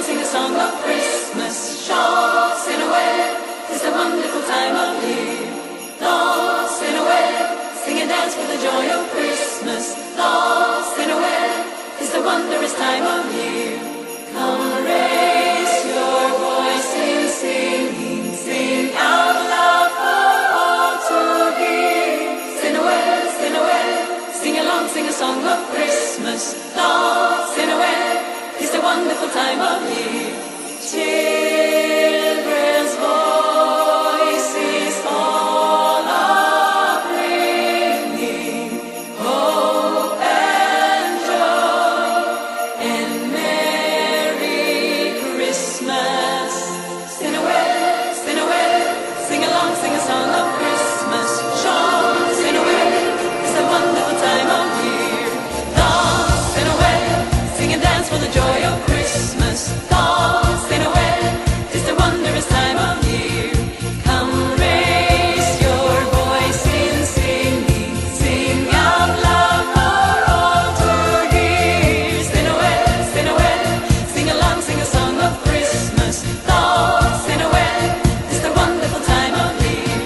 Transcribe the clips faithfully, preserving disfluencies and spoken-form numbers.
sing a song of Christmas. Shots in a way, it's a wonderful time of year. Lost in a way, sing and dance for the joy of Christmas. Lost in a way, it's the wondrous time of year. Come raise your voice in singing, sing out loud for all to hear. Sing away, sing away, sing along, sing a song of Christmas. Lost in a way, it's the wonderful time of year. Children's voices all are bringing hope and joy and Merry Christmas. Sing away, sing away, sing along, sing a song of Christmas. Shout, sing away, it's a wonderful time of year. Dance, sing away, sing and dance for the joy of Christmas. Dance, sing away, it's the wondrous time of year. Come raise your voice in singing, sing out loud for all to hear. Sing away, sing away, sing along, sing a song of Christmas. Dance, sing away, it's the wonderful time of year.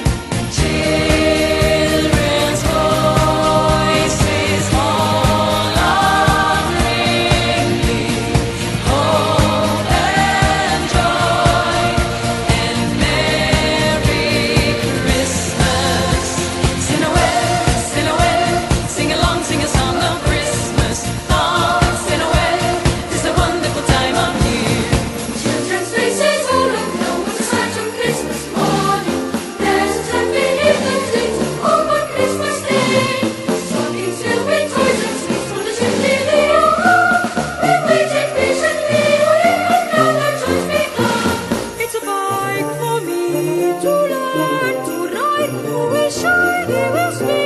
Children's voices all are bringing hope and joy and Merry Christmas. Sing away, sing away, sing along, sing a song of Christmas. Dance, sing away, it's the wonderful time of year. Children's faces all aglow with the sight of Christmas morning. There's a time beneath the trees all on Christmas Day. Stockings filled with toys and sweets for the chimney they all hung. We waited patiently, waiting and now their joys begun. It's a bike for me to learn to ride. Who will shine, he will speak.